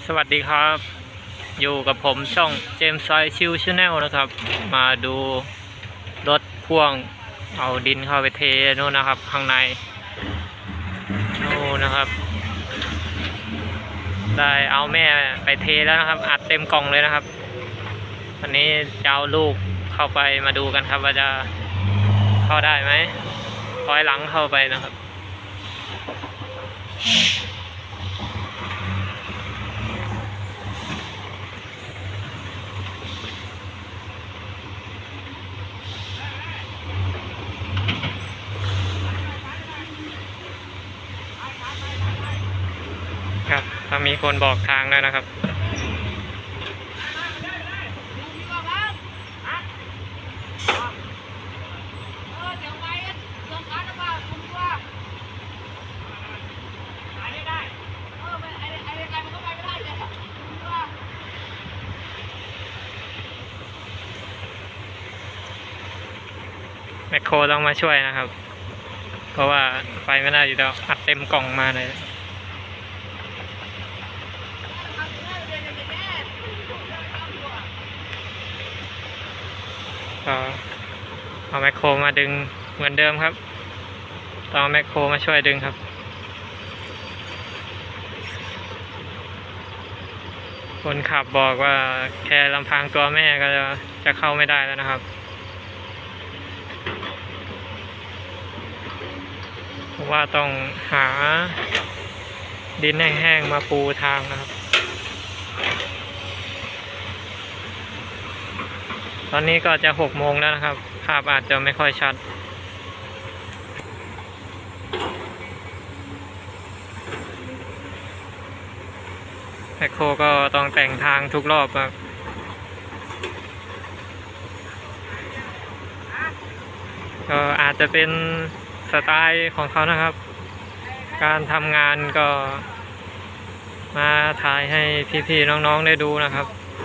วัสดีครับอยู่กับผมช่องเจมส์ไซชิวชาแนลนะครับมาดูรถพ่วงเอาดินเข้าไปเทนู่นนะครับข้างในนู่นนะครับได้เอาแม่ไปเทแล้วนะครับอัดเต็มกล่องเลยนะครับวันนี้จะเอาลูกเข้าไปมาดูกันครับว่าจะเข้าได้ไหมถอยหลังเข้าไปนะครับครับถ้ามีคนบอกทางแล้วนะครับแมคโครต้องมาช่วยนะครับเพราะว่าไปไม่ได้อยู่แล้วอัดเต็มกล่องมาเลยก็เอาแมคโครมาดึงเหมือนเดิมครับต้องเอาแมคโครมาช่วยดึงครับคนขับบอกว่าแค่ลำพังตัวแม่ก็จะเข้าไม่ได้แล้วนะครับว่าต้องหาดินแห้งๆมาปูทางนะครับตอนนี้ก็จะ6 โมงแล้วนะครับภาพอาจจะไม่ค่อยชัดแมคโครก็ต้องแต่งทางทุกรอบครับก็อาจจะเป็นสไตล์ของเขานะครับการทำงานก็มาถ่ายให้พี่ๆน้องๆได้ดูนะครับ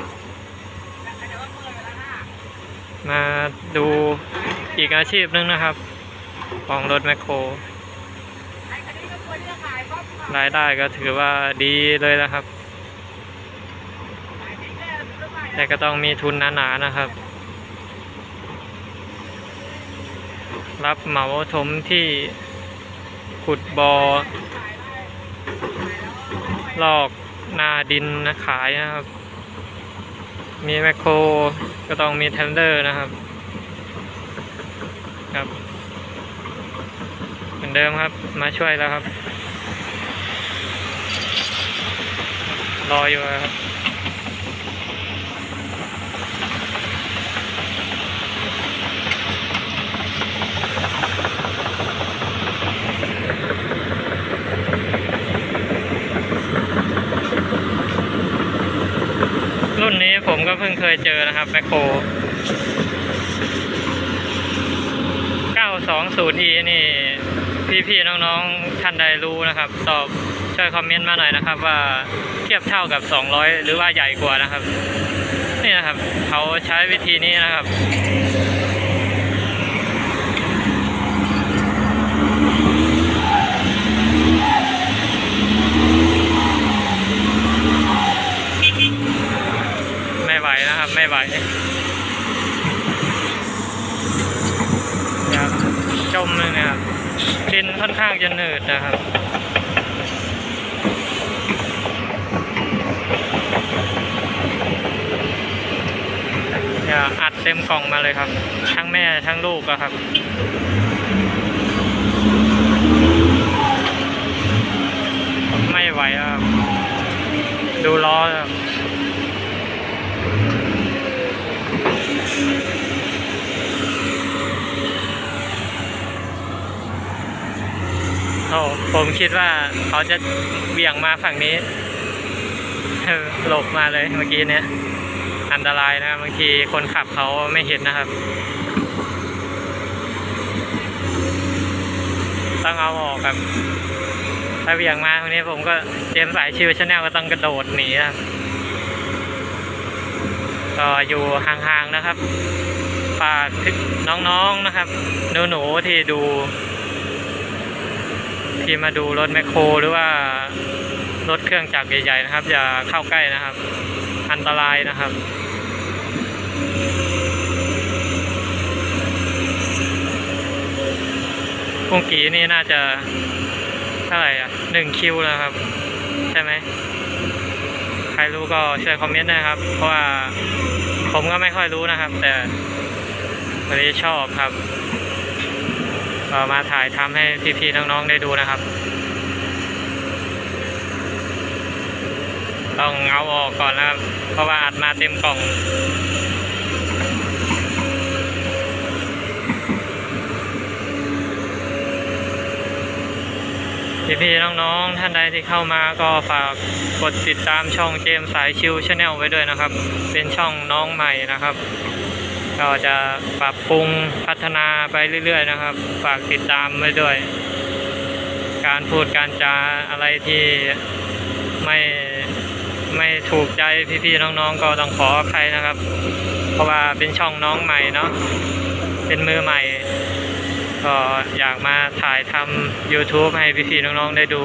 มาดูอีกอาชีพนึงนะครับของรถแมคโครรายได้ก็ถือว่าดีเลยนะครับแต่ก็ต้องมีทุนหนาๆนะครับรับเหมาถมที่ขุดบ่อลอกนาดินนะขายนะครับมีแมคโครก็ต้องมีเทนเดอร์นะครับครับเหมือนเดิมครับมาช่วยแล้วครับรออยู่ครับรุ่นนี้ผมก็เพิ่งเคยเจอนะครับแมคโคร 920E นี่พี่ๆน้องๆท่านใดรู้นะครับตอบช่วยคอมเมนต์มาหน่อยนะครับว่าเทียบเท่ากับ200หรือว่าใหญ่กว่านะครับนี่นะครับเขาใช้วิธีนี้นะครับไม่ไหวนะครับไม่ไหวจมเลยนะครับดินค่อนข้างจะหนืดนะครับอัดเต็มกล่องมาเลยครับทั้งแม่ทั้งลูกครับไม่ไหวครับดูล้อครับผมคิดว่าเขาจะเบี่ยงมาฝั่งนี้หลบมาเลยเมื่อกี้เนี้ยอันตรายนะบางทีคนขับเขาไม่เห็นนะครับต้องเอาออกครับถ้าเบี่ยงมาตรงนี้ผมก็เจมส์สายชิวชาแนลก็ต้องกระโดดหนีครับก็อยู่ห่างๆนะครับฝากน้องๆนะครับหนูๆที่มาดูรถแมคโครหรือว่ารถเครื่องจักรใหญ่ๆนะครับอย่าเข้าใกล้นะครับ อันตรายนะครับกุ้งกีนี่น่าจะเท่าไหร่อ่ะ1 คิวนะครับใช่ไหมใครรู้ก็ช่วยคอมเมนต์นะครับเพราะว่าผมก็ไม่ค่อยรู้นะครับแต่วันนี้ชอบครับก็มาถ่ายทำให้พี่ๆน้องๆได้ดูนะครับต้องเอาออกก่อนนะครับเพราะว่าอัดมาเต็มกล่องพี่ๆน้องๆท่านใดที่เข้ามาก็ฝากกดติดตามช่องเจมส์สายชิวชาแนลไว้ด้วยนะครับเป็นช่องน้องใหม่นะครับก็จะปรับปรุงพัฒนาไปเรื่อยๆนะครับฝากติดตามไว้ด้วยการพูดการจาอะไรที่ไม่ถูกใจพี่ๆน้องๆก็ต้องขออภัยนะครับเพราะว่าเป็นช่องน้องใหม่เนาะเป็นมือใหม่ก็อยากมาถ่ายทำ YouTube ให้พี่ๆน้องๆได้ดู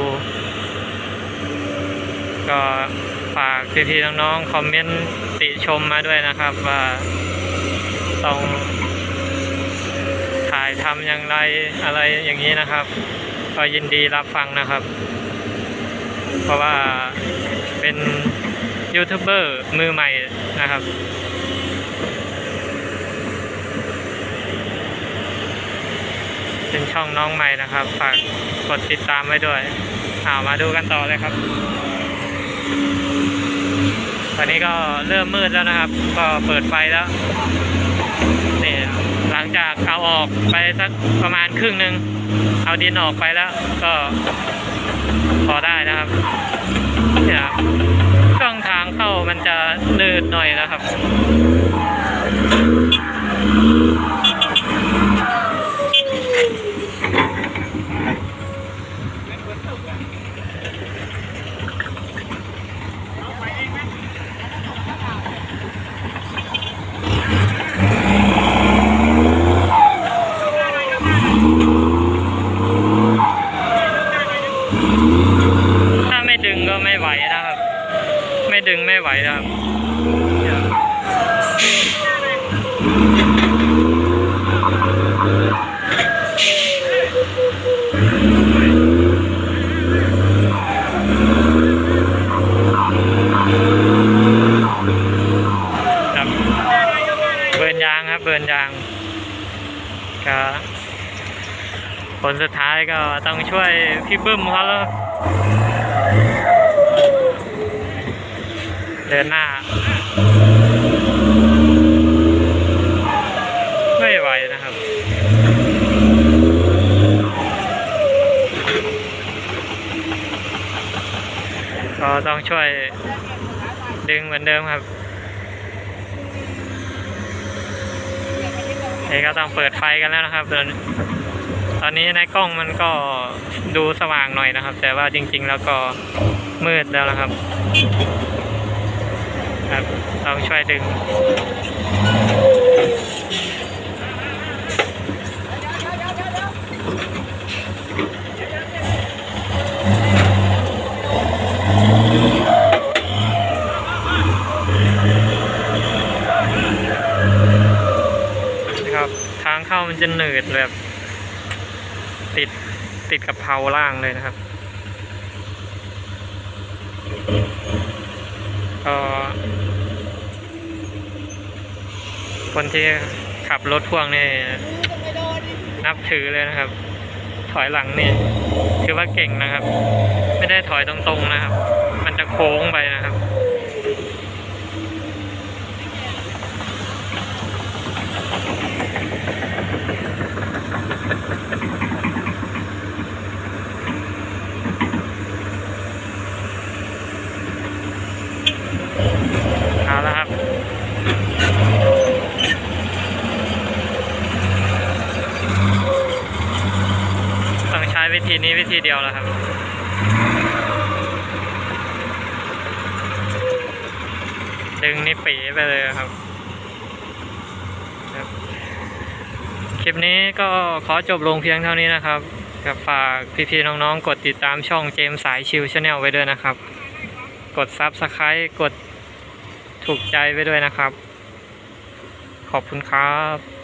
ก็ฝากพี่ๆน้องๆคอมเมนต์ติชมมาด้วยนะครับว่าต้องถ่ายทำอย่างไรอะไรอย่างนี้นะครับก็ยินดีรับฟังนะครับเพราะว่าเป็นยูทูบเบอร์มือใหม่นะครับเป็นช่องน้องใหม่นะครับฝากกดติดตามไว้ด้วยมาดูกันต่อเลยครับตอนนี้ก็เริ่มมืดแล้วนะครับก็เปิดไฟแล้วนี่หลังจากเอาออกไปสักประมาณครึ่งนึงเอาดินออกไปแล้วก็พอได้นะครับเนี่ยช่วงทางเข้ามันจะนืดหน่อยนะครับถ้าไม่ดึงก็ไม่ไหวนะครับไม่ดึงไม่ไหวนะครับเบิร์นยางครับเบิร์นยางก็ผลสุดท้ายก็ต้องช่วยพี่บึ้มเขาแล้วเดินหน้าไม่ไหวนะครับก็ต้องช่วยดึงเหมือนเดิมครับนี่ก็ต้องเปิดไฟกันแล้วนะครับตอนนี้ในกล้องมันก็ดูสว่างหน่อยนะครับแต่ว่าจริงๆแล้วก็มืดแล้วนะครับครับต้องช่วยดึงนะครับทางเข้ามันจะหนืดแบบติดกับเพลาล่างเลยนะครับก็คนที่ขับรถพ่วงนี่นับถือเลยนะครับถอยหลังนี่คือว่าเก่งนะครับไม่ได้ถอยตรงๆนะครับมันจะโค้งไปนะครับเอาละครับต้องใช้วิธีนี้วิธีเดียวแล้วครับดึงนี่ปีไปเลยครับคลิปนี้ก็ขอจบลงเพียงเท่านี้นะครับก็ฝากพี่ๆน้องๆกดติดตามช่องเจมส์สายชิวชาแนลไว้ด้วยนะครับกดซับสไครต์กดถูกใจไว้ด้วยนะครับขอบคุณครับ